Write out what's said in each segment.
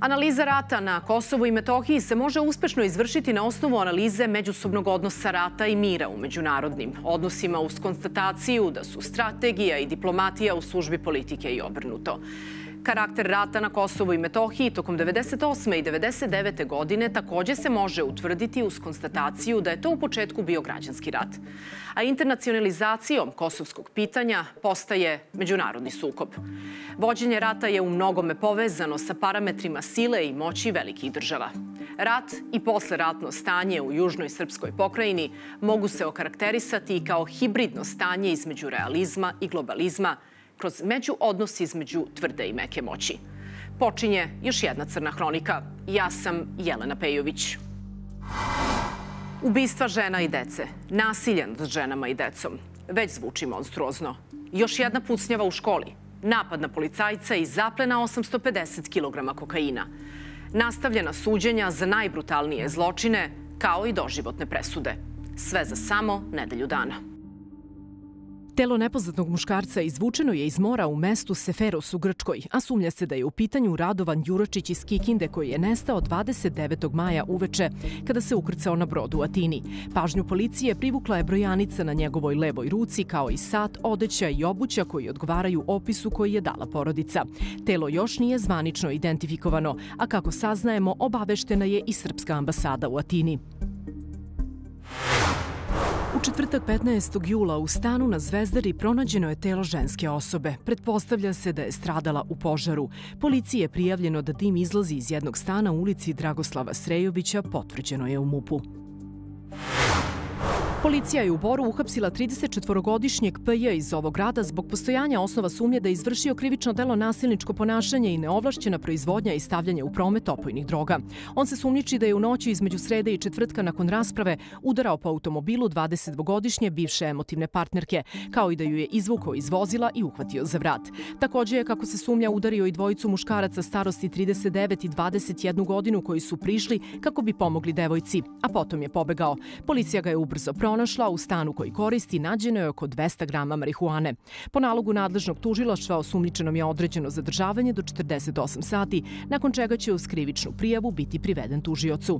Analiza rata na Kosovu i Metohiji se može uspešno izvršiti na osnovu analize međusobnog odnosa rata i mira u međunarodnim odnosima uz konstataciju da su strategija i diplomatija u službi politike i obrnuto. Karakter rata na Kosovu i Metohiji tokom 1998. i 1999. godine takođe se može utvrditi uz konstataciju da je to u početku bio građanski rat. A internacionalizacijom kosovskog pitanja postaje međunarodni sukob. Vođenje rata je u mnogome povezano sa parametrima sile i moći velikih država. Rat i posleratno stanje u južnoj srpskoj pokrajini mogu se okarakterisati kao hibridno stanje između realizma i globalizma, kroz međuodnos između tvrde i meke moći. Počinje još jedna crna hronika. Ja sam Jelena Pejović. Ubistva žena i dece, nasilje nad ženama i decom, već zvuči monstruozno. Još jedna pucnjava u školi, napad na policajca i zaplena 850 kg kokaina. Nastavljena suđenja za najbrutalnije zločine, kao i doživotne presude. Sve za samo nedelju dana. Telo nepoznatog muškarca izvučeno je iz mora u mestu Seferos u Grčkoj, a sumnja se da je u pitanju Radovan Juračić iz Kikinde koji je nestao 29. maja uveče kada se ukrcao na brod u Atini. Pažnju policije privukla je brojanica na njegovoj levoj ruci kao i sat, odeća i obuća koji odgovaraju opisu koji je dala porodica. Telo još nije zvanično identifikovano, a kako saznajemo, obaveštena je i Srpska ambasada u Atini. U četvrtak 15. jula u stanu na Zvezdari pronađeno je telo ženske osobe. Pretpostavlja se da je stradala u požaru. Policiji je prijavljeno da dim izlazi iz jednog stana u ulici Dragoslava Srejovića, potvrđeno je u MUP-u. Policija je u Boru uhapsila 34-godišnjeg P.J. iz ovog grada zbog postojanja osnova sumnje da je izvršio krivično delo nasilničko ponašanje i neovlašćena proizvodnja i stavljanje u promet opojnih droga. On se sumnjiči da je u noći između srede i četvrtka nakon rasprave udarao po automobilu 22-godišnje bivše emotivne partnerke, kao i da ju je izvukao iz vozila i uhvatio za vrat. Takođe je, kako se sumnja, udario i dvojicu muškaraca starosti 39 i 21 godinu koji su prišli kako bi pomogli devojci, a potom je pobegao. Policija ga je ubrzo pronašla. U stanu koji koristi nađeno je oko 200 grama marihuane. Po nalogu nadležnog tužilaštva osumnjičenom je određeno zadržavanje do 48 sati, nakon čega će uz krivičnu prijavu biti priveden tužiocu.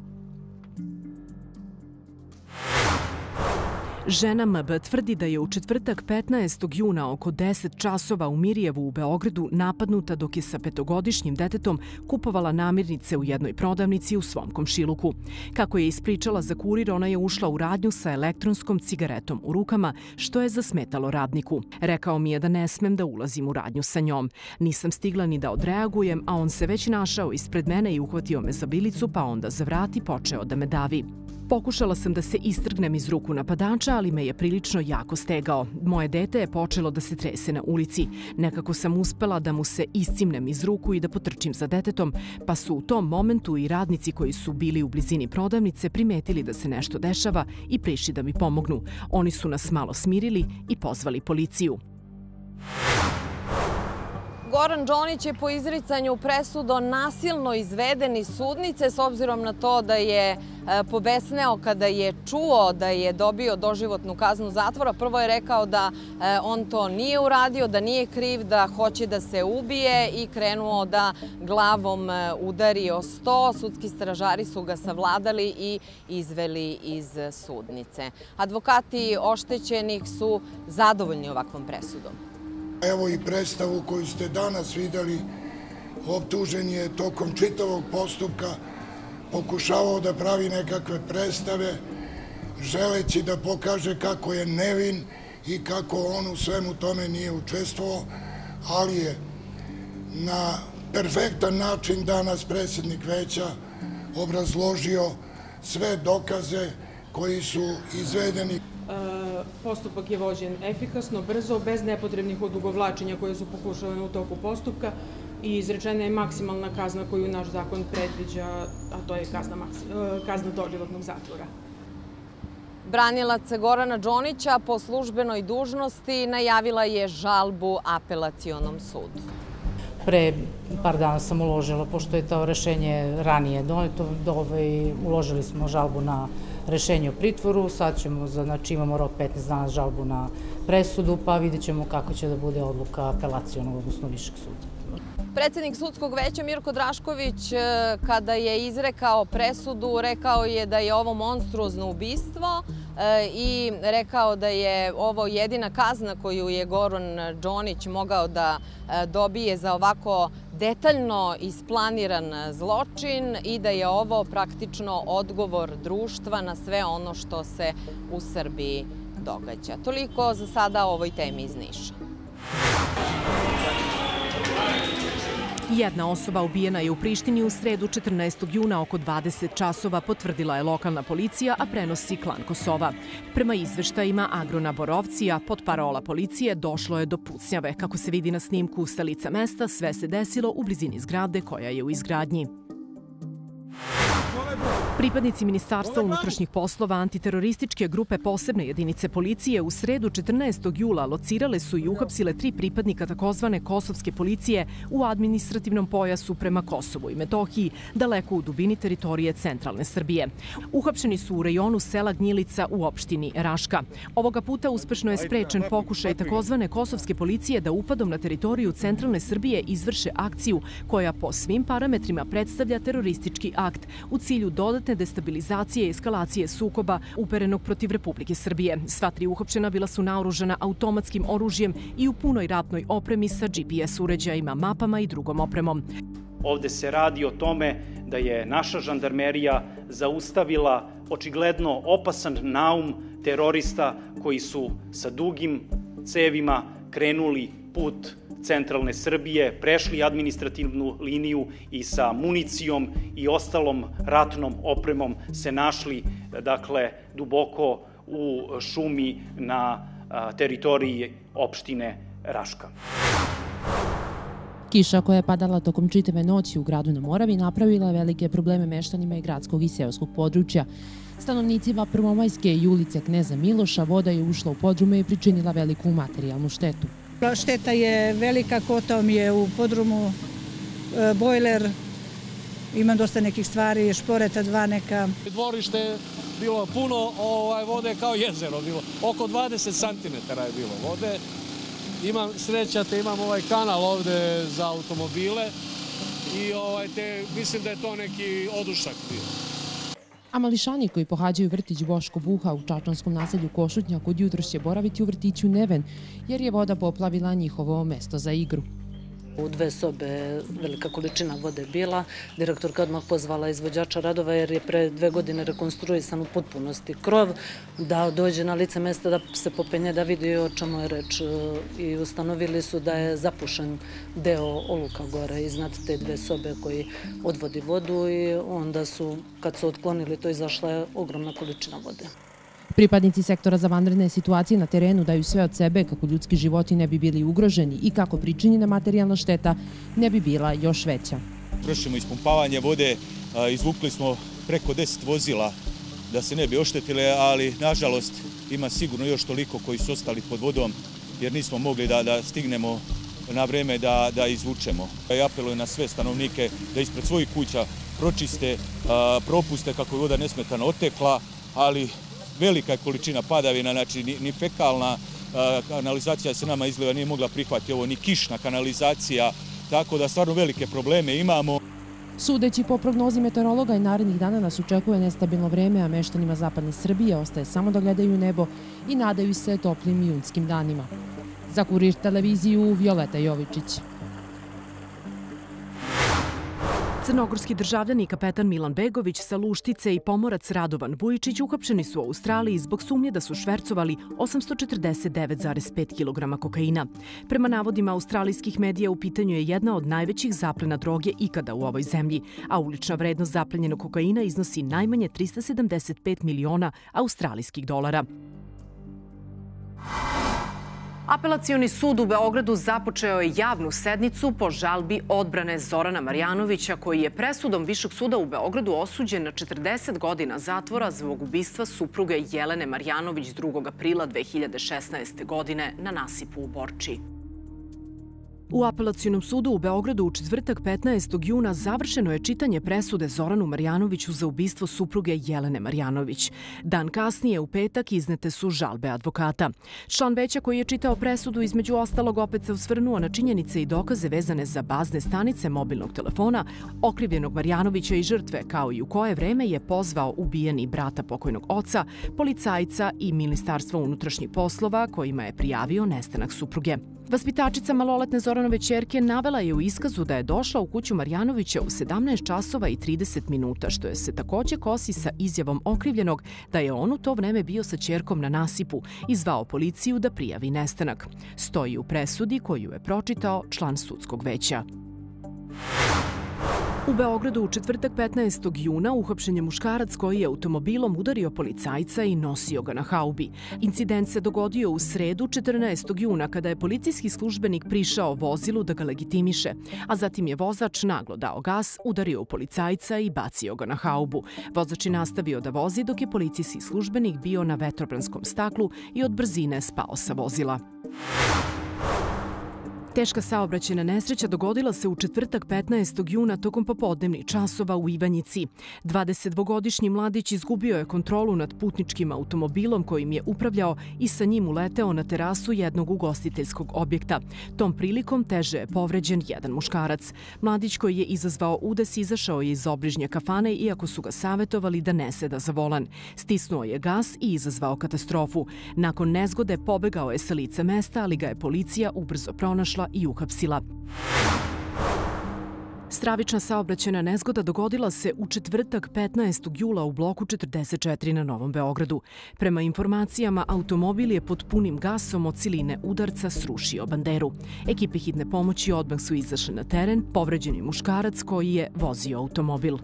Žena M.B. tvrdi da je u četvrtak 15. juna oko 10 časova u Mirjevu u Beogradu napadnuta dok je sa 5-godišnjim detetom kupovala namirnice u jednoj prodavnici u svom komšiluku. Kako je ispričala za Kurir, ona je ušla u radnju sa elektronskom cigaretom u rukama, što je zasmetalo radniku. Rekao mi je da ne smem da ulazim u radnju sa njom. Nisam stigla ni da odreagujem, a on se već našao ispred mene i uhvatio me za bilicu, pa onda za vrat i počeo da me davi. Pokušala sam da se istrgnem iz ruku napadača, ali me je prilično jako stegao. Moje dete je počelo da se trese na ulici. Nekako sam uspela da mu se iscimnem iz ruku i da potrčim za detetom, pa su u tom momentu i radnici koji su bili u blizini prodavnice primetili da se nešto dešava i prišli da mi pomognu. Oni su nas malo smirili i pozvali policiju. Goran Džonić je po izricanju presudo nasilno izveden iz sudnice s obzirom na to da je pobesneo kada je čuo da je dobio doživotnu kaznu zatvora. Prvo je rekao da on to nije uradio, da nije kriv, da hoće da se ubije i krenuo da glavom udari o sto. Sudski stražari su ga savladali i izveli iz sudnice. Advokati oštećenih su zadovoljni ovakvom presudom. Evo i predstavu koju ste danas videli, optužen je tokom čitavog postupka pokušavao da pravi nekakve predstave, želeći da pokaže kako je nevin i kako on u svemu tome nije učestvovao, ali je na perfektan način danas predsjednik veća obrazložio sve dokaze koji su izvedeni. Postupak je vođen efikasno, brzo, bez nepotrebnih odugovlačenja koje su pokušavane u toku postupka i izrečena je maksimalna kazna koju naš zakon predviđa, a to je kazna doživotnog zatvora. Branilac Gorana Džonića po službenoj dužnosti najavila je žalbu apelacionom sudu. Pre par dana sam uložila, pošto je to rešenje ranije doneto, uložili smo žalbu na rešenje o pritvoru, sad ćemo, znači imamo rok 15 dana žalbu na presudu, pa vidjet ćemo kako će da bude odluka apelacionog, odnosno višeg suda. Predsednik sudskog veća Mirko Drašković, kada je izrekao presudu, rekao je da je ovo monstruozno ubistvo i rekao da je ovo jedina kazna koju je Goran Đonić mogao da dobije za ovako detaljno isplaniran zločin i da je ovo praktično odgovor društva na sve ono što se u Srbiji događa. Toliko za sada o ovoj temi iz Niša. Jedna osoba ubijena je u Prištini u sredu 14. juna oko 20 časova, potvrdila je lokalna policija, a prenosi Klan Kosova. Prema izveštajima Agrona Borovcija, potparola policije, došlo je do pucnjave. Kako se vidi na snimku sa lica mesta, sve se desilo u blizini zgrade koja je u izgradnji. Pripadnici Ministarstva unutrašnjih poslova antiterorističke grupe posebne jedinice policije u sredu 14. jula locirale su i uhapsile 3 pripadnika takozvane kosovske policije u administrativnom pojasu prema Kosovu i Metohiji, daleko u dubini teritorije centralne Srbije. Uhapšeni su u rejonu sela Gnjilica u opštini Raška. Ovoga puta uspešno je sprečen pokušaj takozvane kosovske policije da upadom na teritoriju centralne Srbije izvrše akciju koja po svim parametrima predstavlja teroristički akt u cilju dodatne destabilizacije i eskalacije sukoba uperenog protiv Republike Srbije. Sva 3 uhapšena bila su naoružana automatskim oružjem i u punoj ratnoj opremi sa GPS uređajima, mapama i drugom opremom. Ovde se radi o tome da je naša žandarmerija zaustavila očigledno opasan naum terorista koji su sa dugim cevima krenuli put centralne Srbije, prešli administrativnu liniju i sa municijom i ostalom ratnom opremom se našli, dakle, duboko u šumi na teritoriji opštine Raška. Kiša koja je padala tokom čitave noći u gradu na Moravi napravila je velike probleme meštanima i gradskog i seoskog područja. Stanovnicima Prvomajske i ulice Kneza Miloša voda je ušla u podrume i pričinila veliku materijalnu štetu. Šteta je velika, kotao mi je u podrumu bojler, imam dosta nekih stvari, šporeta 2 neka. Dvorište je bilo puno vode kao jezero, bilo oko 20 cm je bilo vode. Imam srećate, imam ovaj kanal ovde za automobile i mislim da je to neki odušak bio. A mališani koji pohađaju vrtić Boško Buha u čačanskom naselju Košutnjak od jutros će boraviti u vrtiću Neven, jer je voda poplavila njihovo mesto za igru. U 2 sobe velika količina vode bila. Direktorka odmah pozvala izvođača radova jer je pre 2 godine rekonstruisan u potpunosti krov, da dođe na lice mesta da se popenje da vidi o čemu je reč i ustanovili su da je zapušen deo oluka gore iznad te 2 sobe koji odvodi vodu i onda su, kad su otklonili to, izašla je ogromna količina vode. Pripadnici sektora za vanredne situacije na terenu daju sve od sebe kako ljudski životi ne bi bili ugroženi i kako pričinjena materijalna šteta ne bi bila još veća. Vršimo ispumpavanje vode, izvukli smo preko 10 vozila da se ne bi oštetile, ali nažalost ima sigurno još toliko koji su ostali pod vodom jer nismo mogli da stignemo na vreme da izvučemo. Ja apelujem na sve stanovnike da ispred svojih kuća pročiste, propuste kako je voda nesmetano otekla, ali velika je količina padavina, znači ni fekalna kanalizacija se nama izgleda nije mogla prihvatiti ovo, ni kišna kanalizacija, tako da stvarno velike probleme imamo. Sudeći po prognozi meteorologa i narednih dana nas očekuje nestabilno vreme, a meštanima zapadne Srbije ostaje samo da gledaju nebo i nadaju se toplim junskim danima. Za Kurir televiziju, Violeta Jovičić. Crnogorski državljan i kapetan Milan Begović sa Luštice i pomorac Radovan Vujičić uhapšeni su u Australiji zbog sumnje da su švercovali 849,5 kg kokaina. Prema navodima australijskih medija u pitanju je jedna od najvećih zaplena droge ikada u ovoj zemlji, a ulična vrednost zaplenjenog kokaina iznosi najmanje 375 miliona australijskih dolara. Apelacioni sud u Beogradu započeo je javnu sednicu po žalbi odbrane Zorana Marjanovića, koji je presudom Višeg suda u Beogradu osuđen na 40 godina zatvora zbog ubistva supruge Jelene Marjanović 2. aprila 2016. godine na nasipu u Borči. U Apelacionom sudu u Beogradu u četvrtak 15. juna završeno je čitanje presude Zoranu Marjanoviću za ubistvo supruge Jelene Marjanović. Dan kasnije, u petak, iznete su žalbe advokata. Član veća koji je čitao presudu između ostalog opet se osvrnuo na činjenice i dokaze vezane za bazne stanice mobilnog telefona okrivljenog Marjanovića i žrtve, kao i u koje vreme je pozvao ubijeni brata pokojnog oca, policajca i Ministarstvo unutrašnjih poslova kojima je prijavio nestanak supruge. Vaspitačica maloletne Zoranove ćerke navela je u iskazu da je došla u kuću Marjanovića u 17 časova i 30 minuta, što je se takođe kosi sa izjavom okrivljenog da je on u to vreme bio sa ćerkom na nasipu i zvao policiju da prijavi nestanak. Stoji u presudi koju je pročitao član sudskog veća. U Beogradu u četvrtak 15. juna uhapšen je muškarac koji je automobilom udario policajca i nosio ga na haubi. Incident se dogodio u sredu 14. juna kada je policijski službenik prišao vozilu da ga legitimiše, a zatim je vozač naglo dao gas, udario u policajca i bacio ga na haubu. Vozač je nastavio da vozi dok je policijski službenik bio na vetrobranskom staklu i od brzine spao sa vozila. Teška saobraćajna nesreća dogodila se u četvrtak 15. juna tokom popodnevnih časova u Ivanjici. 22-godišnji mladić izgubio je kontrolu nad putničkim automobilom kojim je upravljao i sa njim uleteo na terasu jednog ugostiteljskog objekta. Tom prilikom teže je povređen jedan muškarac. Mladić koji je izazvao udes izašao je iz obližnje kafane iako su ga savetovali da ne seda za volan. Stisnuo je gas i izazvao katastrofu. Nakon nezgode pobegao je sa lica mesta, ali ga je policija ubrzo pronašla i uhapsila. Stravična saobraćajna nezgoda dogodila se u četvrtak 15. jula u bloku 44 na Novom Beogradu. Prema informacijama, automobil je pod punim gasom od siline udarca srušio banderu. Ekipe hitne pomoći odmah su izašle na teren, povređen je muškarac koji je vozio automobil.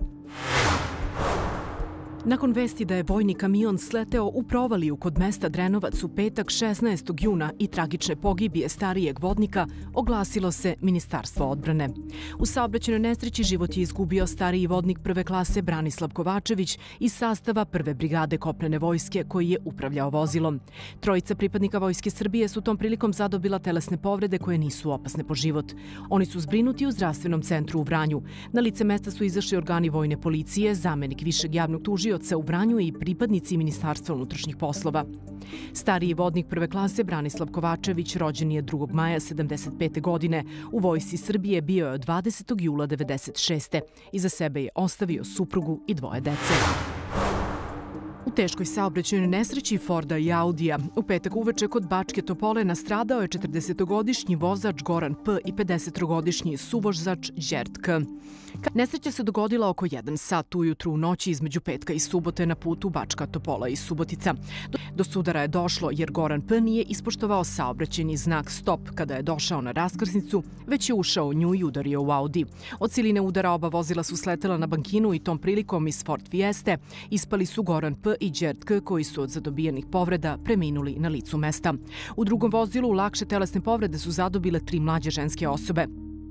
Nakon vesti da je vojni kamion sleteo u provaliju kod mesta Drenovac u petak 16. juna i tragične pogibije starijeg vodnika, oglasilo se Ministarstvo odbrane. U saobraćajnoj nesreći život je izgubio stariji vodnik prve klase Branislav Kovačević iz sastava prve brigade kopnene vojske koji je upravljao vozilom. Trojica pripadnika Vojske Srbije su tom prilikom zadobila telesne povrede koje nisu opasne po život. Oni su zbrinuti u zdravstvenom centru u Vranju. Na lice mesta su izašli organi vojne policije, zamenik višeg javnog tužioca u Vranju i pripadnici Ministarstva unutrašnjih poslova. Stariji vodnik prve klase Branislav Kovačević rođen je 2. maja 1975. godine. U Vojsci Srbije bio je od 20. jula 1996. Iza sebe je ostavio suprugu i 2 dece. U teškoj saobraćajnoj nesreći Forda i Audija u petak uveče kod Bačke Topole nastradao je 40-godišnji vozač Goran P. i 50-godišnji suvozač Đert K. Nesreća se dogodila oko 1 sat ujutru u noći između petka i subote na putu Bačka Topola i Subotica. Do sudara je došlo jer Goran P. nije ispoštovao saobraćajni znak stop kada je došao na raskrsnicu, već je ušao u nju i udario u Audi. Od siline udara oba vozila su sletela na bankinu i tom prilikom iz Ford Fieste ispali su Goran P. i Đert K. koji su od zadobijenih povreda preminuli na licu mesta. U drugom vozilu lakše telesne povrede su zadobile 3 mlađe ženske osobe.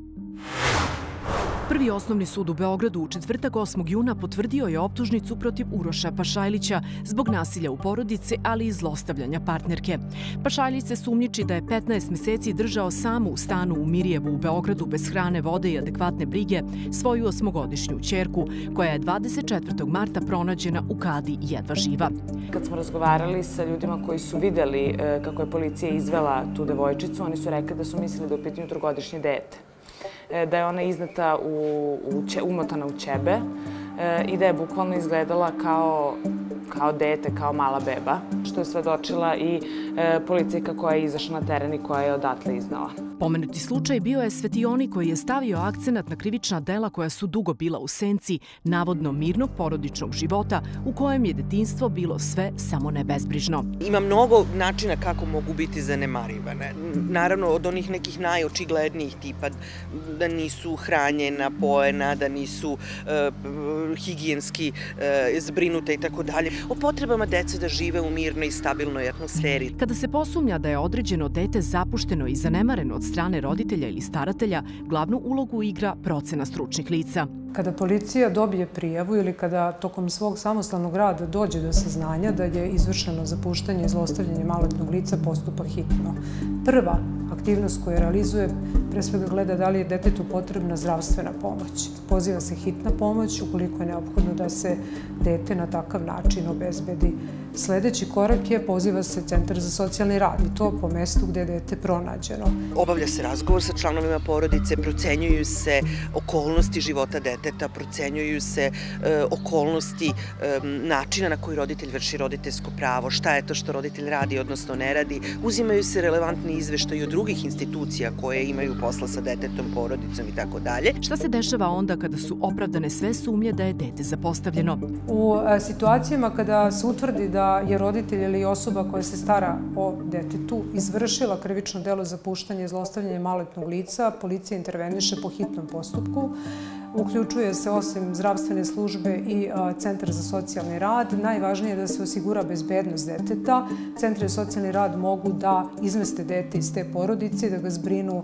Prvi osnovni sud u Beogradu u četvrtak 8. juna potvrdio je optužnicu protiv Uroša Pašajlića zbog nasilja u porodici, ali i zlostavljanja partnerke. Pašajlić se sumnjiči da je 15 meseci držao samu u stanu u Mirjevu u Beogradu bez hrane, vode i adekvatne brige svoju 8-godišnju ćerku, koja je 24. marta pronađena u kadi jedva živa. Kad smo razgovarali sa ljudima koji su videli kako je policija izvela tu devojčicu, oni su rekli da su mislili da je u pitanju 3-godišnje dete. Da je ona izneta umotana u ćebe i da je bukvalno izgledala kao dete, kao mala beba, što je svedočila i policijka koja je izašla na teren i koja je odatle iznala. Pomenuti slučaj bio je svetionik koji je stavio akcenat na krivična dela koja su dugo bila u senci navodno mirnog porodičnog života u kojem je detinjstvo bilo sve samo ne bezbrižno. Ima mnogo načina kako mogu biti zanemarivane. Naravno, od onih nekih najočiglednijih tipa da nisu hranjena, pojena, da nisu higijenski zbrinute i tako dalje. O potrebama dece da žive u mirnoj i stabilnoj atmosferi. Kada se posumnja da je određeno dete zapušteno i zanemareno od strane roditelja ili staratelja, glavnu ulogu igra procena stručnih lica. Kada policija dobije prijavu ili kada tokom svog samostalnog rada dođe do saznanja da je izvršeno zapuštanje i zlostavljanje maloletnog lica, postupa hitno. Prva aktivnost koju realizuje pre svega gleda da li je detetu potrebna zdravstvena pomoć. Poziva se hitna pomoć ukoliko je neophodno da se dete na takav način obezbedi. Sledeći korak je poziva se Centar za socijalni rad i to po mestu gde je dete pronađeno. Obavlja se razgovor sa članovima porodice, procenjuju se okolnosti života deteta, procenjuju se okolnosti načina na koji roditelj vrši roditeljsko pravo, šta je to što roditelj radi, odnosno ne radi. Uzimaju se relevantni izveštaji od drugih institucija koje imaju posla sa detetom, porodicom i tako dalje. Šta se dešava onda kada su opravdane sve sumnje da je dete zapostavljeno? U situacijama kada se utvrdi da je roditelj ili osoba koja se stara o detetu izvršila krivično delo zapuštanja i zlostavljanja maloletnog lica, policija interveniše po hitnom postupku. Uključuje se osim zdravstvene službe i Centar za socijalni rad. Najvažnije je da se osigura bezbednost deteta. Centri za socijalni rad mogu da izmeste dete iz te porodice, da ga zbrinu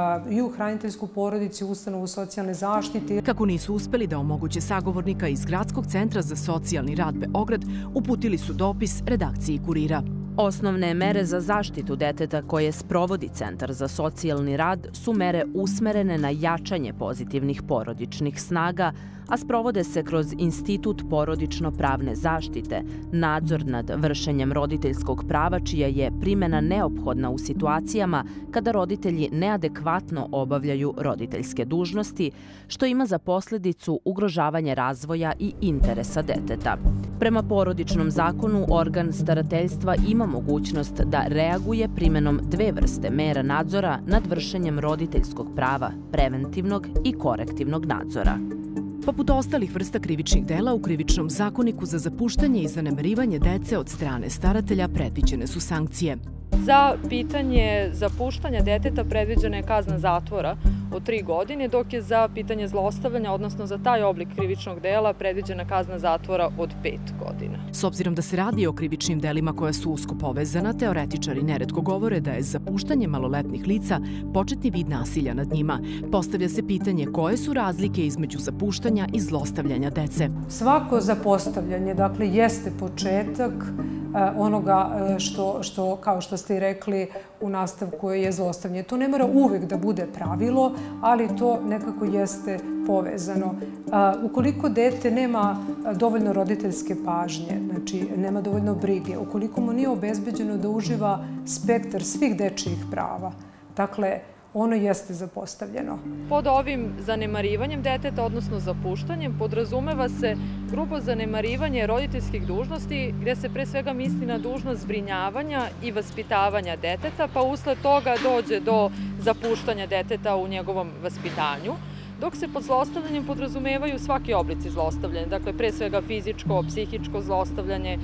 i u hraniteljsku porodicu, u ustanovu socijalne zaštite. Kako nisu uspeli da omoguće sagovornika iz Gradskog centra za socijalni rad Beograd, uputili su dopis redakciji Kurira. Osnovne mere za zaštitu deteta koje sprovodi Centar za socijalni rad su mere usmerene na jačanje pozitivnih porodičnih snaga, a sprovode se kroz Institut porodično-pravne zaštite, nadzor nad vršenjem roditeljskog prava čija je primjena neophodna u situacijama kada roditelji neadekvatno obavljaju roditeljske dužnosti, što ima za posljedicu ugrožavanje razvoja i interesa deteta. Prema porodičnom zakonu, organ starateljstva ima mogućnost da reaguje primjenom dve vrste mera nadzora nad vršenjem roditeljskog prava, preventivnog i korektivnog nadzora. Poput ostalih vrsta krivičnih dela, u Krivičnom zakoniku za zapuštanje i zanemarivanje dece od strane staratelja predviđene su sankcije. Za pitanje zapuštanja deteta predviđena je kazna zatvora od 3 godine, dok je za pitanje zlostavljanja, odnosno za taj oblik krivičnog dela, predviđena kazna zatvora od 5 godina. S obzirom da se radi o krivičnim delima koja su usko povezana, teoretičari neretko govore da je zapuštanje maloletnih lica početni vid nasilja nad njima. Postavlja se pitanje koje su razlike između zapuštanja i zlostavljanja dece. Svako zapostavljanje, dakle, jeste početak onoga što, kao što ste i rekli, u nastavku je zlostavljanje. To ne mora uvek da bude pravilo, ali to nekako jeste povezano. Ukoliko dete nema dovoljno roditeljske pažnje, znači nema dovoljno brige, ukoliko mu nije obezbeđeno da uživa spektar svih dečijih prava, dakle, ono jeste zapostavljeno. Pod ovim zanemarivanjem deteta, odnosno zapuštanjem, podrazumeva se grubo zanemarivanje roditeljskih dužnosti, gde se pre svega misli na dužnost zbrinjavanja i vaspitavanja deteta, pa usled toga dođe do zapuštanja deteta u njegovom vaspitanju, dok se pod zlostavljanjem podrazumevaju svaki oblici zlostavljanja, dakle pre svega fizičko, psihičko zlostavljanje,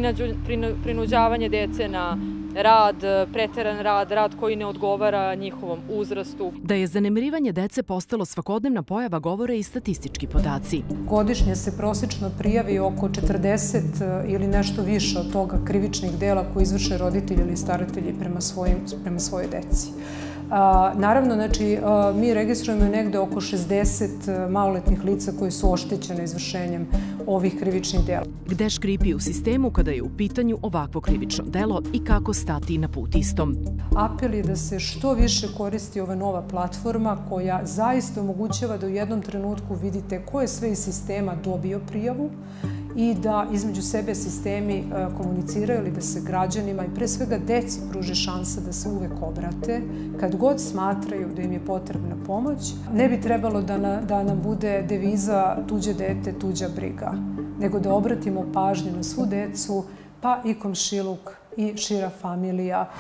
prinuđavanje dece na rad, preteran rad, rad koji ne odgovara njihovom uzrastu. Da je zanemarivanje dece postalo svakodnevna pojava govore i statistički podaci. Godišnje se prosečno prijavi oko 40 ili nešto više od toga krivičnih dela koji izvrše roditelji ili staratelji prema svojoj deci. Naravno, znači, mi registrujemo negde oko 60 maloletnih lica koji su oštećene izvršenjem ovih krivičnih dela. Gde škripi u sistemu kada je u pitanju ovakvo krivično delo i kako stati na put istom? Apel je da se što više koristi ova nova platforma koja zaista omogućava da u jednom trenutku vidite ko je sve iz sistema dobio prijavu i da između sebe sistemi komuniciraju ili da se građanima i pre svega deci pruže šansa da se uvek obrate kad god smatraju da im je potrebna pomoć. Ne bi trebalo da nam bude deviza tuđe dete, tuđa briga, nego da obratimo pažnju na svu decu, pa i komšiluk i šira familija.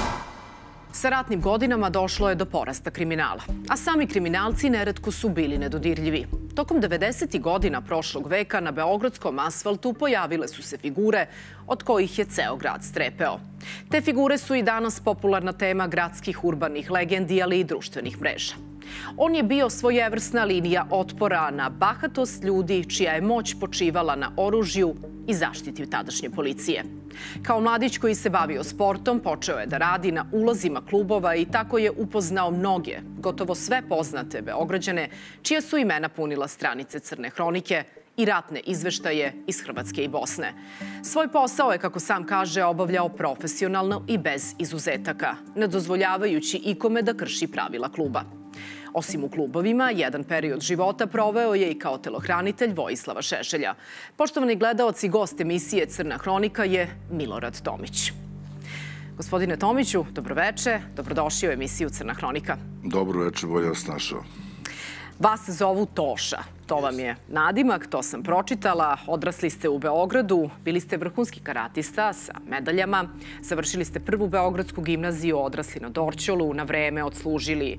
Sa ratnim godinama došlo je do porasta kriminala, a sami kriminalci neretko su bili nedodirljivi. Tokom 90. godina prošlog veka na beogradskom asfaltu pojavile su se figure od kojih je ceo grad strepeo. Te figure su i danas popularna tema gradskih urbanih legendi, ali i društvenih mreža. On je bio svojevrsna linija otpora na bahatost ljudi čija je moć počivala na oružju i zaštiti tadašnje policije. Kao mladić koji se bavio sportom, počeo je da radi na ulazima klubova i tako je upoznao mnoge, gotovo sve poznate Beograđane, čija su imena punila stranice Crne hronike i ratne izveštaje iz Hrvatske i Bosne. Svoj posao je, kako sam kaže, obavljao profesionalno i bez izuzetaka, ne dozvoljavajući ikome da krši pravila kluba. Osim u klubovima, jedan period života proveo je i kao telohranitelj Vojislava Šešelja. Poštovani gledaoci, gost emisije Crna hronika je Milorad Tomić. Gospodine Tomiću, dobroveče, dobrodošli u emisiju Crna hronika. Dobroveče, bolje vas našao. Vas zovu Toša. To vam je nadimak, to sam pročitala. Odrasli ste u Beogradu, bili ste vrhunski karatista sa medaljama. Završili ste prvu Beogradsku gimnaziju, odrasli na Dorćolu, na vreme odslužili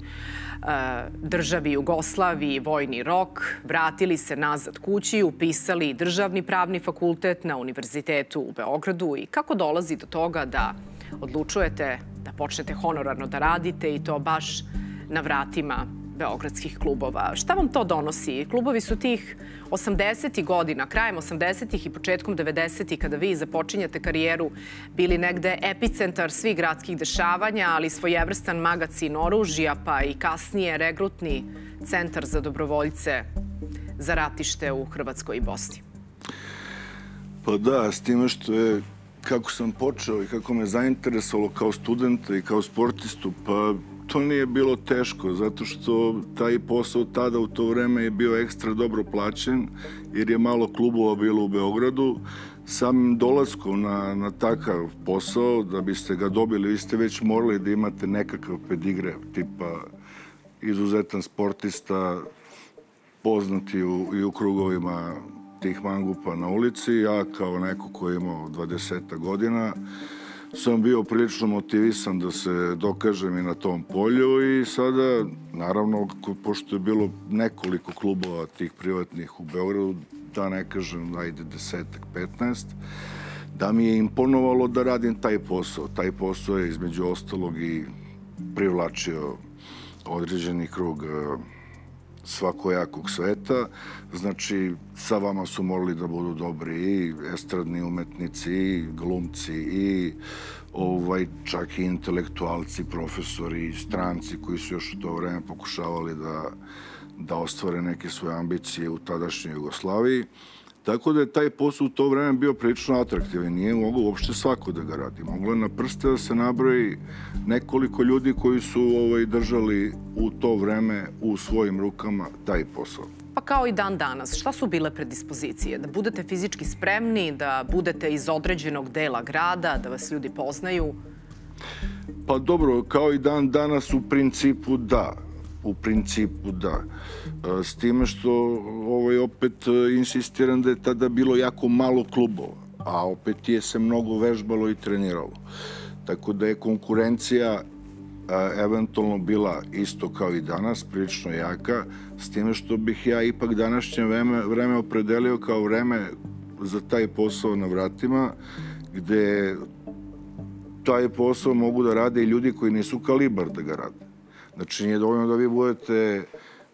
državi Jugoslaviji vojni rok, vratili se nazad kući, upisali državni pravni fakultet na Univerzitetu u Beogradu. I kako dolazi do toga da odlučujete da počnete honorarno da radite i to baš na vratima beogradskih klubova? Šta vam to donosi? Klubovi su tih 80. godina, krajem 80. i početkom 90. kada vi započinjate karijeru, bili negde epicentar svih gradskih dešavanja, ali svojevrstan magacin oružja, pa i kasnije regrutni centar za dobrovoljce za ratište u Hrvatskoj i Bosni. Pa da, s time što je, kako sam počeo i kako me zainteresovalo kao studenta i kao sportistu, pa to nije bilo teško, zato što taj posao tada u to vreme je bio ekstra dobro plaćen, jer je malo klubova bilo u Beogradu. Samim dolaskom na takav posao, da biste ga dobili, vi ste već morali da imate nekakav pedigre, tipa izuzetan sportista, poznati i u krugovima tih mangupa na ulici. Ja kao neko koji je imao 20 godina sam bio prilično motivisan da se dokažem i na tom polju i sada, naravno, pošto je bilo nekoliko klubova tih privatnih u Beogradu, da ne kažem, ajde 10-15, da mi je imponovalo da radim taj posao. Taj posao je između ostalog i privlačio određeni krug svakojakog sveta. Znači, sa vama su morali da budu dobri i estradni umetnici, i glumci, i čak i intelektualci, profesori, i stranci koji su još u to vreme pokušavali da ostvare neke svoje ambicije u tadašnjoj Jugoslaviji. Tako da je taj posao u to vreme bio prilično atraktivan. Nije mogao uopšte svako da ga radi. Moglo je na prste da se nabroji nekoliko ljudi koji su držali u to vreme u svojim rukama taj posao. Pa kao i dan danas, šta su bile predispozicije? Da budete fizički spremni, da budete iz određenog dela grada, da vas ljudi poznaju? Pa dobro, kao i dan danas u principu da. U principu da. S time što opet insistiram da je tada bilo jako malo klubova, a opet je se mnogo vežbalo i treniralo. Tako da je konkurencija eventualno bila isto kao i danas, prilično jaka, s time što bih ja ipak današnje vreme opredelio kao vreme za taj posao na vratima, gde taj posao mogu da rade i ljudi koji nisu kalibar da ga rade. Znači, nije dovoljno da vi budete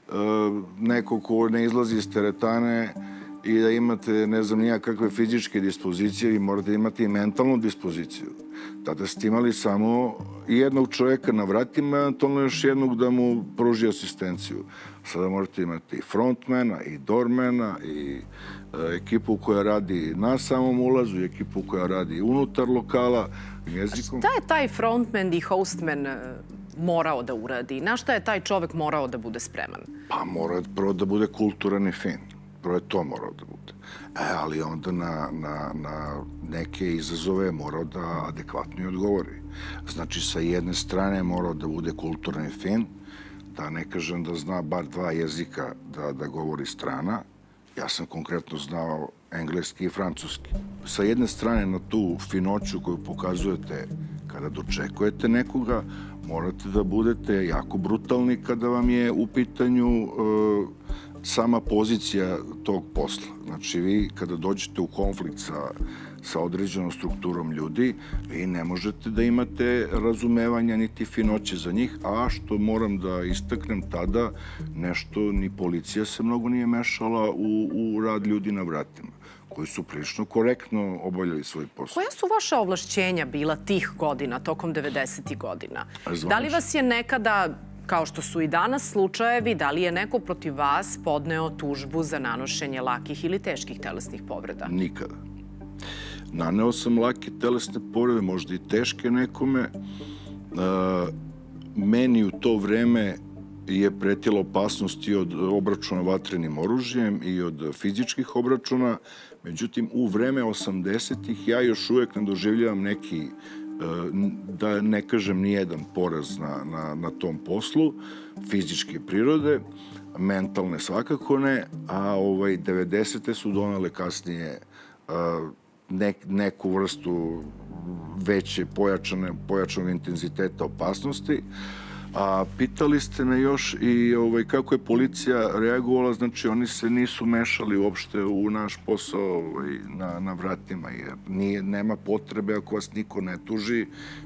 neko ko ne izlazi iz teretane i da imate, ne znam, nijakakve fizičke dispozicije, vi morate imati i mentalnu dispoziciju. Tada ste imali samo jednog čoveka na vratima, eventualno još jednog da mu pruži asistenciju. Sada možete imati i frontmana, i doormana, i ekipu koja radi na samom ulazu, i ekipu koja radi unutar lokala. Šta je taj frontman i hostman morao da uradi? Na šta je taj čovek morao da bude spreman? Pa mora prvo da bude kulturan i fin. Prvo je to morao da bude. Ali onda na neke izazove morao da adekvatno i odgovori. Znači, sa jedne strane morao da bude kulturan i fin, da ne kažem da zna bar 2 jezika da govori strana. Ja sam konkretno znao engleski i francuski. Sa jedne strane na tu finoću koju pokazujete kada dočekujete nekoga, morate da budete jako brutalni kada vam je u pitanju sama pozicija tog posla. Znači, vi kada dođete u konflikt sa određenom strukturom ljudi, vi ne možete da imate razumevanja niti finoće za njih, a što moram da istaknem tada, nešto ni policija se mnogo nije mešala u rad ljudi na vratima, koji su prilično korektno obavljali svoj posao. Koja su vaša ovlašćenja bila tih godina, tokom 90. godina? Da li vas je nekada kao što su i danas slučajevi, da li je neko protiv vas podneo tužbu za nanošenje lakih ili teških telesnih povreda? Nikada. Naneo sam lake telesne povrede, možda i teške nekome. Meni u to vreme je pretila opasnost i od obračuna vatrenim oružjem i od fizičkih obračuna. Međutim, u vreme 80-ih ja još uvek ne doživljavam neki, da ne kažem nijedan poraz na tom poslu, fizičke prirode, mentalne svakako ne, a 90-te su donale kasnije neku vrstu veće pojačanog intenziteta opasnosti. A pitali ste me još i kako je policija reagovala, znači oni se nisu mešali uopšte u naš posao na vratima, jer nema potrebe ako vas niko ne tuži.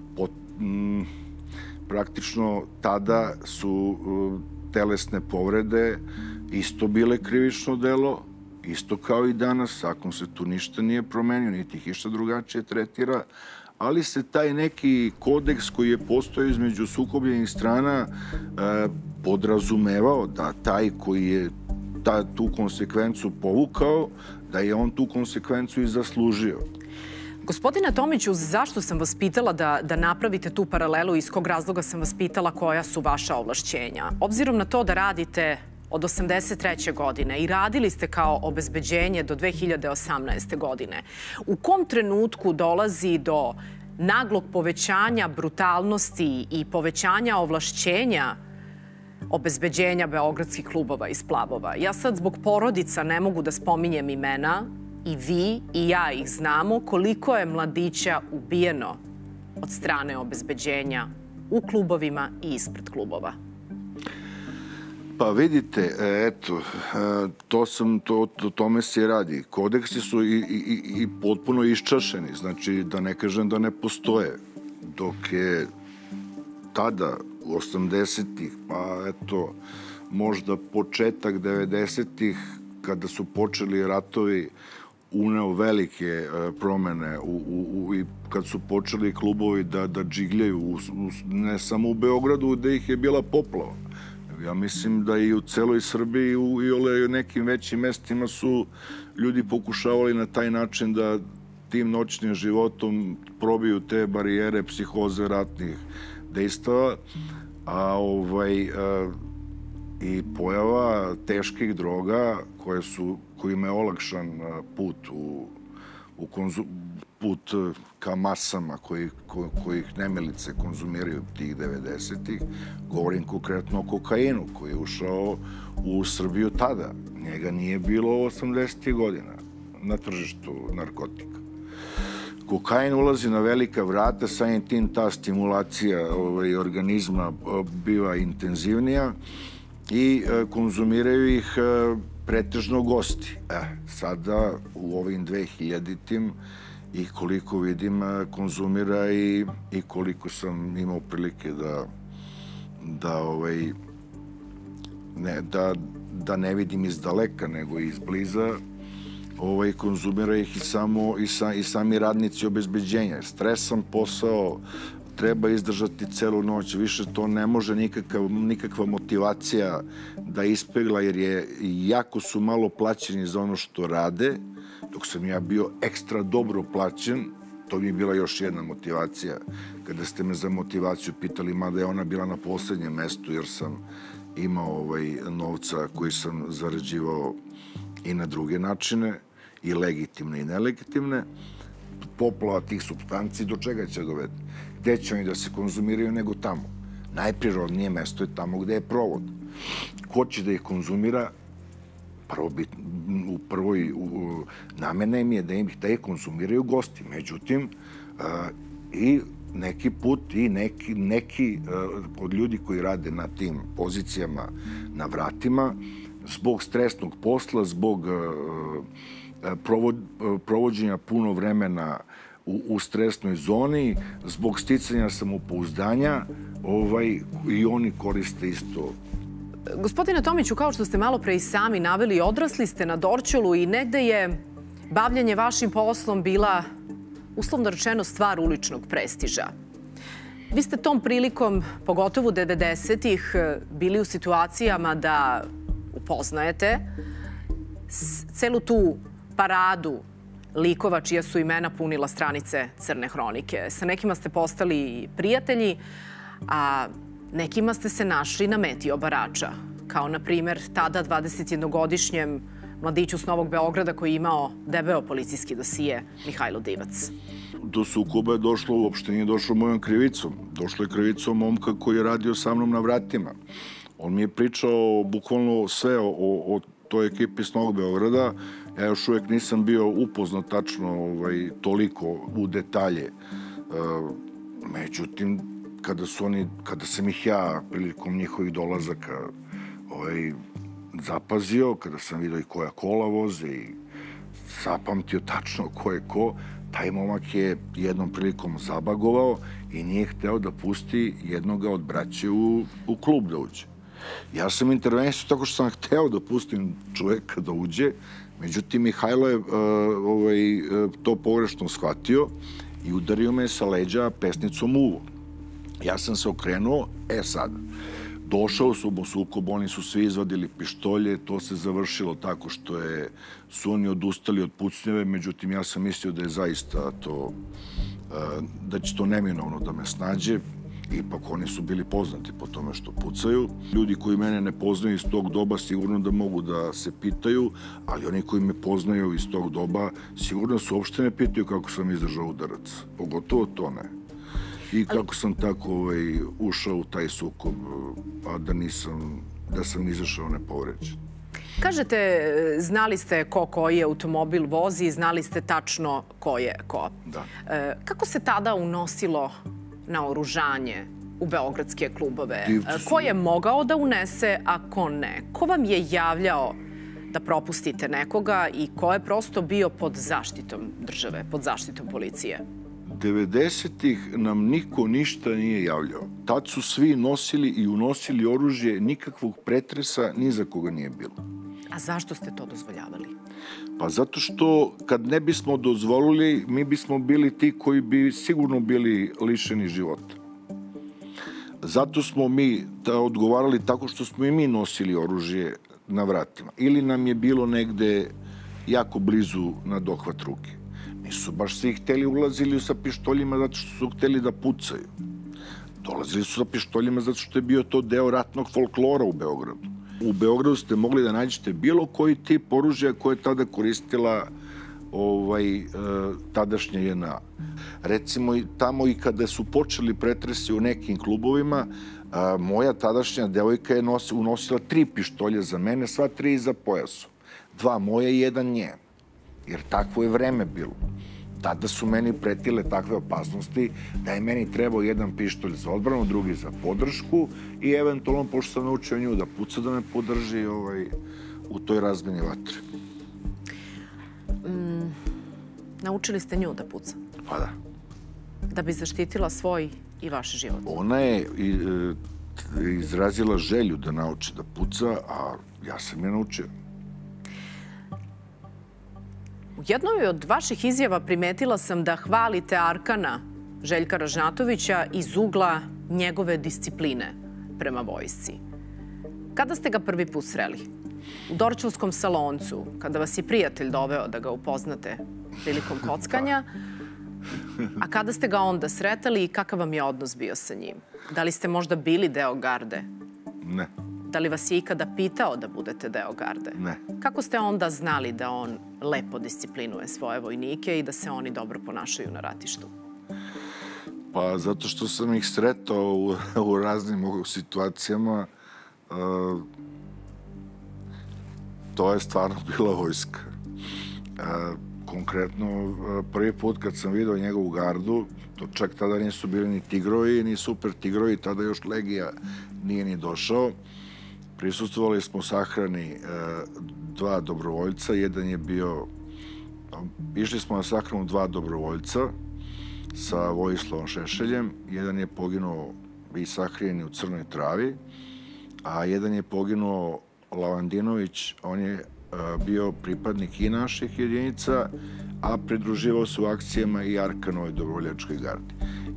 Praktično tada su telesne povrede isto bile krivično delo, isto kao i danas, zakon se tu ništa nije promenio, niti ih išta drugačije tretira, ali se taj neki kodeks koji je postojao između sukobljenih strana podrazumevao da taj koji je tu konsekvencu povukao, da je on tu konsekvencu i zaslužio. Gospodine Tomiću, zašto sam vas pitala da napravite tu paralelu, iz kog razloga sam vas pitala koja su vaša ovlašćenja? Obzirom na to da radite od 1983. godine i radili ste kao obezbeđenje do 2018. godine, u kom trenutku dolazi do naglog povećanja brutalnosti i povećanja ovlašćenja obezbeđenja beogradskih klubova i splavova? Ja sad zbog porodica ne mogu da spominjem imena, i vi i ja ih znamo, koliko je mladića ubijeno od strane obezbeđenja u klubovima i ispred klubova. Pa vidite, eto, o tome se radi. Kodeksi su i potpuno iščašeni, znači da ne kažem da ne postoje. Dok je tada, u 80-ih, pa eto, možda početak 90-ih, kada su počeli ratovi, uneo velike promene i kad su počeli klubovi da džigljaju, ne samo u Beogradu, gde ih je bila poplava. Ja mislim da i u celoj Srbiji i u nekim većim mestima su ljudi pokušavali na taj način da tim noćnim životom probiju te barijere psihoze ratnih dejstava, a i pojava teških droga kojima je olakšan put ka masama kojih nemilice konzumiraju tih 90-ih. Govorim konkretno o kokainu koji je ušao u Srbiju tada. Njega nije bilo 80-ih godina na tržištu narkotika. Kokain ulazi na velika vrata, samim tim ta stimulacija organizma biva intenzivnija i konzumiraju ih pretežno gosti. Sada u ovim 2000-tim i koliko vidim konzumira i koliko sam imao prilike da ne vidim iz daleka nego iz bliza, konzumira ih i sami radnici obezbeđenja. Stresan posao, treba izdržati celu noć, više to ne može nikakva motivacija da ispegla, jer jako su malo plaćeni za ono što rade. Dok sam ja bio ekstra dobro plaćen, to mi je bila još jedna motivacija. Kada ste me za motivaciju pitali, mada je ona bila na poslednjem mestu, jer sam imao novca koji sam zarađivao i na druge načine, i legitimne i nelegitimne, poplava tih supstanci do čega će dovesti? Gde će oni da se konzumiraju nego tamo? Najprirodnije mesto je tamo gde je provod. Ko će da ih konzumira? U prvoj namena im je da ih konzumiraju gosti. Međutim, i neki put i neki od ljudi koji rade na tim pozicijama na vratima, zbog stresnog posla, zbog provođenja puno vremena u stresnoj zoni, zbog sticanja samopouzdanja, i oni koriste isto. Gospodine Tomiću, kao što ste malo pre i sami naveli, odrasli ste na Dorćolu i negde je bavljanje vašim poslom bila, uslovno rečeno, stvar uličnog prestiža. Vi ste tom prilikom, pogotovo 90-ih, bili u situacijama da upoznajete celu tu paradu likova čija su imena punila stranice Crne hronike. Sa nekima ste postali prijatelji, a nekima ste se našli na meti obarača. Kao, na primer, tada 21-godišnjem mladiću s Novog Beograda koji je imao debeo policijski dosije, Mihajlo Divac. Do sukoba je došlo, uopšte nije došlo mojom krivicom. Došlo je krivicom momka koji je radio sa mnom na vratima. On mi je pričao bukvalno sve o toj ekipi s Novog Beograda. Ja još uvijek nisam bio upoznat tačno toliko u detalje. Međutim, kada sam ih ja prilikom njihovih dolazaka zapazio, kada sam vidio i koja kola voze i zapamtio tačno ko je ko, taj momak je jednom prilikom zabagovao i nije hteo da pusti jednoga od braće u klub da uđe. Ja sam intervenisao tako što sam hteo da pustim čoveka da uđe, međutim Mihajlo je to pogrešno shvatio i udario me sa leđa pesnicom uvo. Ja sam se okrenuo, sad, došao su u sukob, oni su svi izvadili pištolje, to se završilo tako što su oni odustali od pucnjeve, međutim ja sam mislio da je zaista to, da će to neminovno da me snađe. Ipak oni su bili poznati po tome što pucaju. Ljudi koji mene ne poznaju iz tog doba sigurno da mogu da se pitaju, ali oni koji me poznaju iz tog doba sigurno se uopšte ne pitaju kako sam izdržao udarac. Pogotovo to ne. I kako sam tako ušao u taj sukob, a da sam izašao nepovređen. Kažete, znali ste koji automobil vozi, znali ste tačno ko je ko. Da. Kako se tada unosilo naoružanje u beogradske klubove? Ko je mogao da unese, a ko ne? Ko vam je javljao da propustite nekoga i ko je prosto bio pod zaštitom države, pod zaštitom policije? 90-ih nam niko ništa nije javljao. Tad su svi nosili i unosili oružje, nikakvog pretresa ni za koga nije bilo. A zašto ste to dozvoljavali? Pa zato što kad ne bismo dozvolili, mi bismo bili ti koji bi sigurno bili lišeni života. Zato smo mi odgovarali tako što smo i mi nosili oružje na vratima. Ili nam je bilo negde jako blizu na dohvat ruke. Nisu baš svi hteli ulazili sa pištoljima zato što su hteli da pucaju. Dolazili su sa pištoljima zato što je bio to deo ratnog folklora u Beogradu. U Beogradu ste mogli da nađete bilo koji tip oružja koje je tada koristila tadašnja JNA. Recimo, tamo i kada su počeli pretresi u nekim klubovima, moja tadašnja devojka je unosila 3 pištolja za mene, sva 3 iza pojasu. 2 moje i 1 njen. Jer takvo je vreme bilo. Tada su meni pretile takve opasnosti da je meni trebao 1 pištolj za odbranu, drugi za podršku i eventualno, pošto sam naučio nju da puca, da me podrži u toj razmeni vatre. Naučili ste nju da puca? Pa da. Da bi zaštitila svoj i vaš život? Ona je izrazila želju da nauči da puca, a ja sam je naučio. U jednoj od vaših izjava primetila sam da hvalite Arkana Željka Ražnatovića iz ugla njegove discipline prema vojsci. Kada ste ga prvi put sreli? U Dorćolskom saloncu, kada vas je prijatelj doveo da ga upoznate prilikom kockanja, a kada ste ga onda sretali i kakav vam je odnos bio sa njim? Da li ste možda bili deo garde? Ne. Da li vas je ikada pitao da budete deo garde? Ne. Kako ste onda znali da on lepo disciplinuje svoje vojnike i da se oni dobro ponašaju na ratištu? Pa zato što sam ih sretao u raznim situacijama. To je stvarno bila vojska. Konkretno, prvi put kad sam vidio njegovu gardu, to čak tada nisu bili ni tigrovi, ni super tigrovi, tada još Legija nije ni došao. Prisustvovali smo sahrani 2 dobrovoljca, jedan je bio... Išli smo na sahranu 2 dobrovoljca sa Vojislavom Šešeljem, jedan je poginuo i sahranjen u Crnoj Travi, a jedan je poginuo Lavandinović, on je bio pripadnik i naših jedinica, a pridruživao se u akcijama i Arkanovoj dobrovoljačkoj gardi.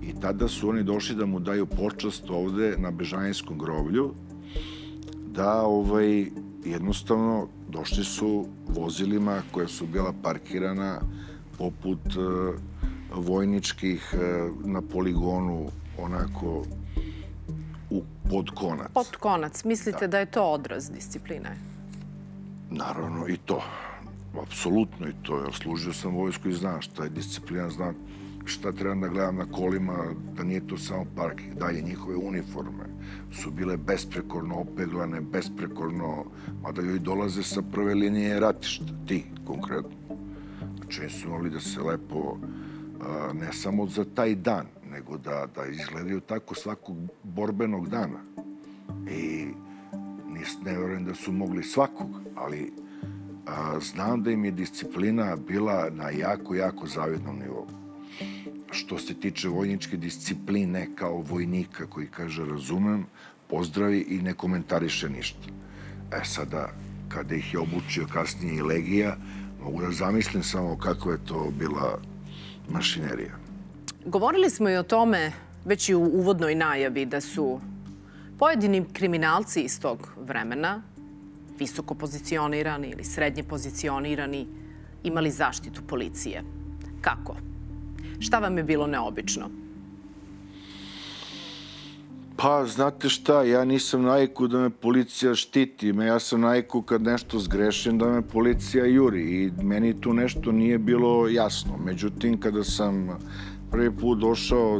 i tada su oni došli da mu daju počast ovde na Bežanijskom groblju, da jednostavno došli su vozilima koja su bila parkirana poput vojničkih na poligonu, onako pod konac. Pod konac. Mislite da je to odraz discipline? Naravno i to. Apsolutno i to. Jer služio sam vojsku i znam šta je disciplina, znam šta trebam da gledam na kolima, da nije to samo parking. Dalje, njihove uniforme su bile besprekorno opeglane, besprekorno, mada joj dolaze sa prve linije ratišta, ti konkretno. Znači, su mogli da se lepo, ne samo za taj dan, nego da izgledaju tako svakog borbenog dana. I ne verujem da su mogli svakog, ali znam da im je disciplina bila na jako, jako zavidnom nivou. Što se tiče vojničke discipline kao vojnika koji kaže razumem, pozdravi i ne komentariše ništa. Sada, kada ih je obučio kasnije i Legija, mogu da zamislim samo kako je to bila mašinerija. Govorili smo i o tome već i u uvodnoj najavi da su pojedini kriminalci iz tog vremena, visoko pozicionirani ili srednje pozicionirani, imali zaštitu policije. Kako? Šta vam je bilo neobično? Pa, znate šta, ja nisam naviku da me policija štiti. Ja sam naviku kad nešto zgrešim da me policija juri i meni tu nešto nije bilo jasno. Međutim, kada sam prvi put došao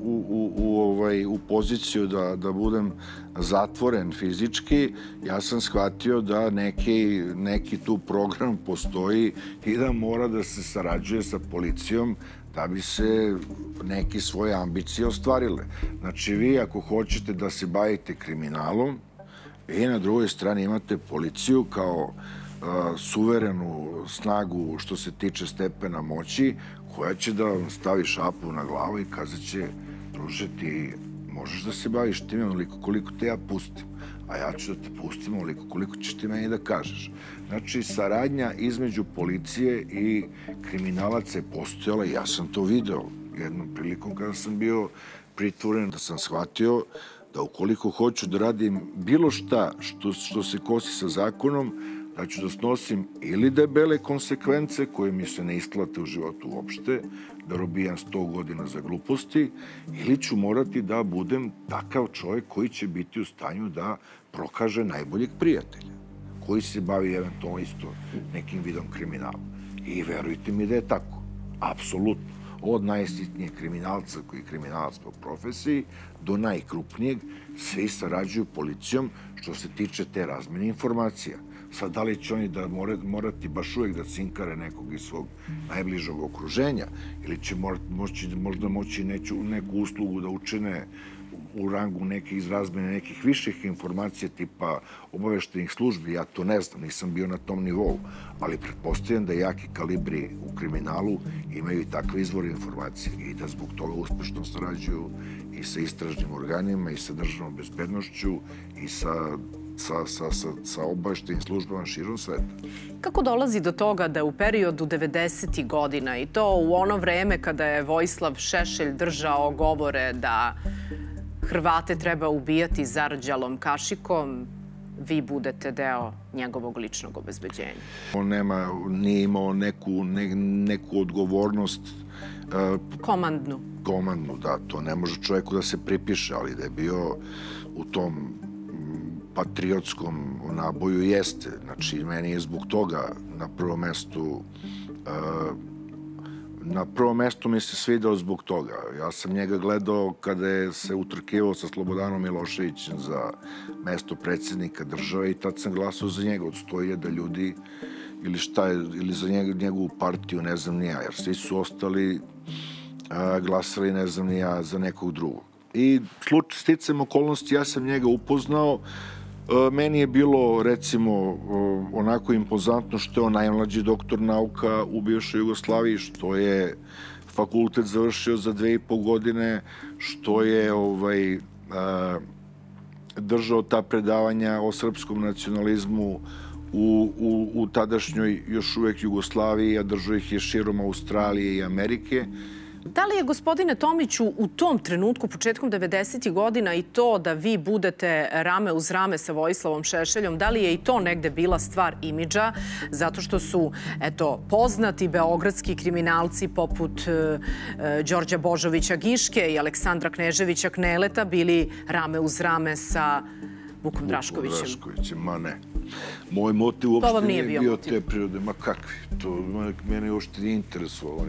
u poziciju da budem zatvoren fizički, ja sam shvatio da neki tu program postoji i da mora da se sarađuje sa policijom da bi se neke svoje ambicije ostvarile. Znači, vi ako hoćete da se bavite kriminalom i na drugoj strani imate policiju kao suverenu snagu što se tiče stepena moći, koja će da vam stavi šapu na glavu i kazat će, druže, ti možeš da se baviš time onoliko koliko te ja pustim, a ja ću da te pustim onoliko koliko ćeš ti meni da kažeš. Znači, saradnja između policije i kriminalaca je postojala i ja sam to video jednom prilikom kada sam bio pritvoren, da sam shvatio da ukoliko hoću da radim bilo šta što se kosi sa zakonom, da ću da snosim ili debele konsekvence koje mi se ne isplate u životu uopšte, da robijam 100 godina za gluposti, ili ću morati da budem takav čovjek koji će biti u stanju da prokaže najboljeg prijatelja, koji se bavi eventualno isto nekim vidom kriminala. I verujte mi da je tako. Apsolutno. Od najsitnijeg kriminalca koji je kriminalac po profesiji do najkrupnijeg, svi sarađuju policijom što se tiče te razmene informacija. Sad, da li će oni da morati baš uvek da cinkare nekog iz svog najbližog okruženja ili će možda moći neku uslugu da učine u rangu nekih razmene nekih viših informacija tipa obaveštenih službi, ja to ne znam, nisam bio na tom nivou, ali pretpostavljam da jaki kalibri u kriminalu imaju i takve izvore informacije i da zbog toga uspešno sarađuju i sa istražnim organima i sa državnom bezbednošću i sa obaveštenim službama širom sveta. Kako dolazi do toga da u periodu 90. godina i to u ono vreme kada je Vojislav Šešelj držao govore da Hrvate treba ubijati zarđalom kašikom, vi budete deo njegovog ličnog obezbeđenja? On nije imao neku odgovornost. Komandnu. Komandnu, da. To ne može čovjeku da se pripiše, ali da je bio u tom patriotskom naboju jeste. Znači, meni je zbog toga na prvom mestu mi se svidao zbog toga. Ja sam njega gledao kada je se utrkivao sa Slobodanom Miloševićem za mesto predsjednika države i tad sam glasao za njega od 100.000 ljudi ili za njegovu partiju, ne znam ni ja, jer svi su ostali glasali, ne znam ni ja, za nekog drugog. I sticajem okolnosti ja sam njega upoznao. Meni je bilo, recimo, onako impozantno što je on najmlađi doktor nauka u bivšoj Jugoslaviji, što je fakultet završio za 2,5 godine, što je držao ta predavanja o srpskom nacionalizmu u tadašnjoj još uvek Jugoslaviji, a držao ih je širom Australije i Amerike. Da li je, gospodine Tomiću, u tom trenutku, početkom 90. godina, i to da vi budete rame uz rame sa Vojislavom Šešeljom, da li je i to negde bila stvar imidža, zato što su, eto, poznati beogradski kriminalci poput Đorđa Božovića Giške i Aleksandra Kneževića Kneleta bili rame uz rame sa Vukom Draškovićem? Ma ne. Moj motiv uopšte nije bio te prirode. Ma kakvi? To mene uopšte nije interesovalo.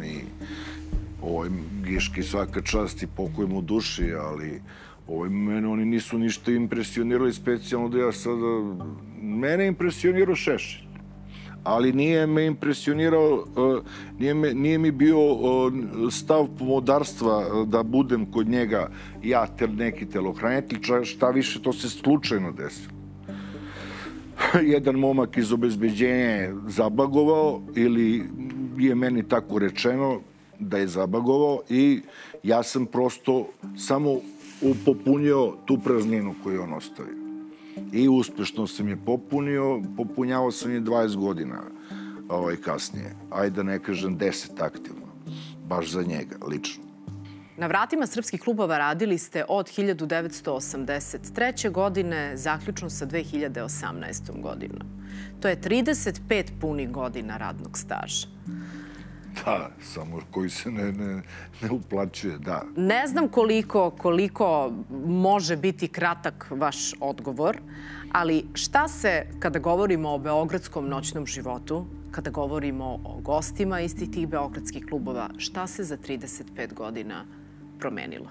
Giški svaka čast i pokoj mu duši, ali mene oni nisu ništa impresionirali specijalno da ja sada... Mene impresionirao Šešelj, ali nije me impresionirao, nije mi bio stav pomodarstva da budem kod njega ja neki telohranitelj, šta više, to se slučajno desilo. Jedan momak iz obezbeđenja je zabagovao ili je meni tako rečeno da je zabagovao i ja sam prosto samo popunio tu prazninu koju on ostavio. I uspešno sam je popunjavao sam je 20 godina kasnije. Ajde da ne kažem 10 aktivno, baš za njega, lično. Na vratima srpskih klubova radili ste od 1983. godine, zaključno sa 2018. godinom. To je 35 punih godina radnog staža. Da, samo koji se ne uplaćuje, da. Ne znam koliko može biti kratak vaš odgovor, ali šta se, kada govorimo o beogradskom noćnom životu, kada govorimo o gostima istih tih beogradskih klubova, šta se za 35 godina promenilo?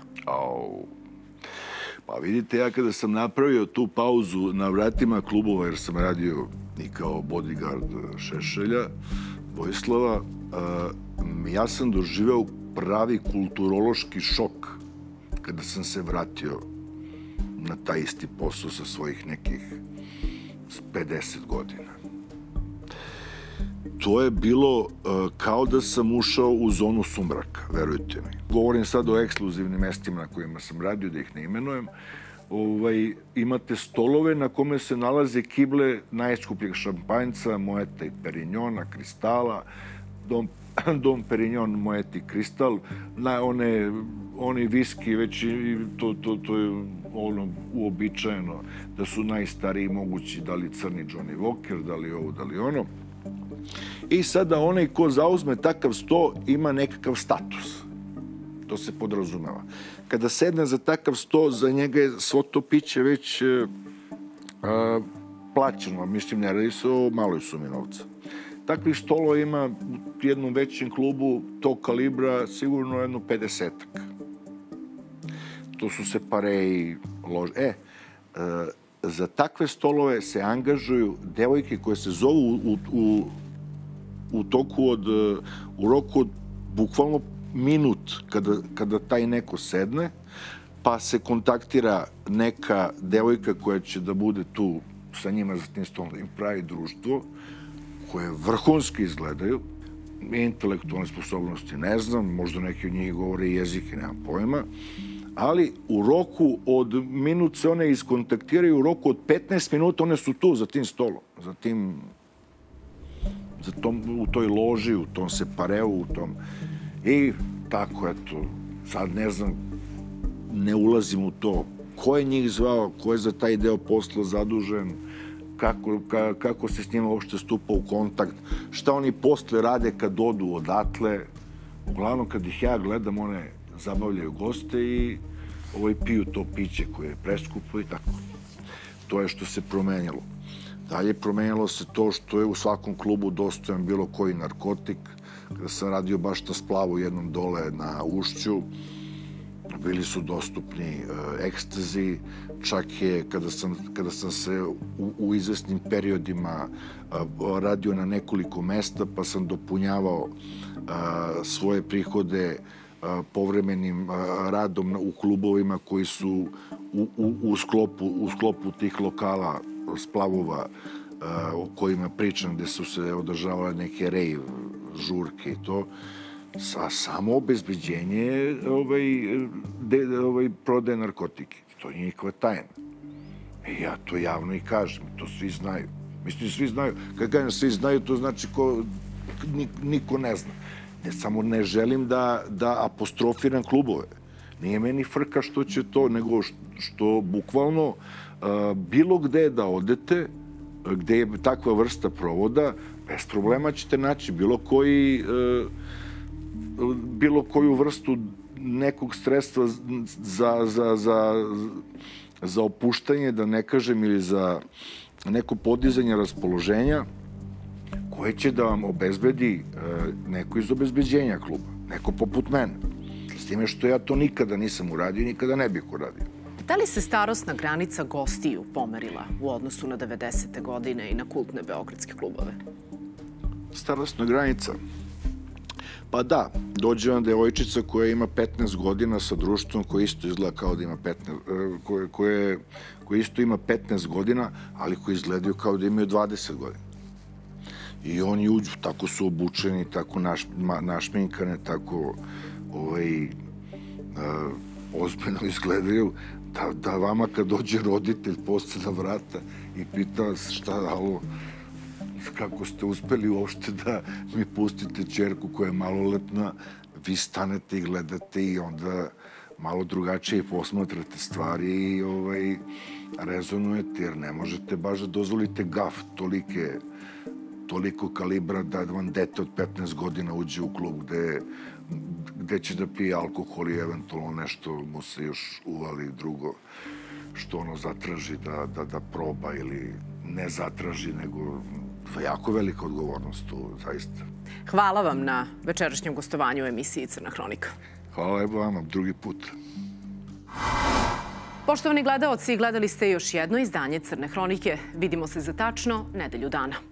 Pa vidite, ja kada sam napravio tu pauzu na vratima klubova, jer sam radio i kao bodyguard Šešelja, Vojislava, ja sam doživeo pravi kulturološki šok kada sam se vratio na taj isti posao sa svojih nekih 50 godina. To je bilo kao da sam ušao u zonu sumraka, verujte mi. Govorim sad o ekskluzivnim mestima na kojima sam radio, da ih ne imenujem. Imate stolove na kome se nalaze kible najskupljeg šampanjca, Moeta i Perignona, Kristala, Dom Perignon, Moeta i Kristal, oni viski, već to je ono uobičajeno, da su najstariji mogući, da li crni Johnny Walker, da li ovo, da li ono. I sada onaj ko zauzme takav sto ima nekakav status. To se podrazumeva. Kada sedne za takav sto, za njega je svo to piće već plaćeno. Mislim, ne radi se o maloj sumi novca. Takvih stolova ima u jednom većem klubu tog kalibra sigurno jedno 50-ak. To su se pareji lože. Za takve stolove se angažuju devojke koje se zovu u roku od bukvalno minut kada taj neko sedne, pa se kontaktira neka devojka koja će da bude tu sa njima za tim stolom, da im pravi društvo, koje vrhunski izgledaju, intelektualne sposobnosti ne znam, možda neki od njih govore jezike, nemam pojma, ali u roku od minut se one iskontaktiraju, u roku od 15 minuta one su tu za tim stolom, u toj loži, u tom separeu, u tom... I tako, eto, sad ne znam, ne ulazim u to ko je njih zvao, ko je za taj deo posla zadužen, kako se s njima uopšte stupa u kontakt, šta oni posle rade kad odu odatle. Uglavnom, kad ih ja gledam, one zabavljaju goste i piju to piće koje je preskupo i tako. To je što se promenilo. Dalje promenilo se to što je u svakom klubu dostojan bilo koji narkotik. Kada sam radio baš na splavu jednom dole na Ušću, bili su dostupni ekstazi, čak je kada sam se u izvesnim periodima radio na nekoliko mesta, pa sam dopunjavao svoje prihode povremenim radom u klubovima koji su u sklopu tih lokala splavova o kojima pričam, gde su se održavale neke rejv, žurke i to, samo obezbeđenje prodaje narkotike. To nije nikakva tajna. I ja to javno i kažem, to svi znaju. Mislim, svi znaju. Kad kažem svi znaju, to znači niko ne zna. Ne samo ne želim da apostrofiram klubove. Nije meni frka što će to, nego što bukvalno bilo gde da odete, gde je takva vrsta provoda, bez problema ćete naći bilo koju vrstu nekog sredstva za opuštanje, da ne kažem, ili za neko podizanje raspoloženja koje će da vam obezbedi neko iz obezbeđenja kluba, neko poput mene. S time što ja to nikada nisam uradio i nikada ne bih uradio. Da li se starosna granica gostiju pomerila u odnosu na 90. godine i na kultne beogradske klubove? Starosna granica? Pa da, dođe vam devojčica koja ima 15 godina sa društvom koje isto izgleda kao da ima 15, koje isto ima 15 godina, ali koji izgledaju kao da imaju 20 godina. I oni uđu, tako su obučeni, tako našminkane, tako ozbiljno izgledaju, da vama kad dođe roditelj posle na vrata i pita vas šta ovo, kako ste uspeli uopšte da mi pustite ćerku koja je maloletna, vi stanete i gledate i onda malo drugačije posmatrate stvari i rezonujete, jer ne možete baš da dozvolite gaf toliko kalibra da vam dete od 15 godina uđe u klub gde će da pije alkohol i eventualno nešto mu se još uvali drugo što ono zatraži da proba ili ne zatraži, nego jako velika odgovornost tu, zaista. Hvala vam na večerašnjem gostovanju u emisiji Crna hronika. Hvala vama, drugi put. Poštovani gledaoci, gledali ste još jedno izdanje Crne hronike. Vidimo se za tačno nedelju dana.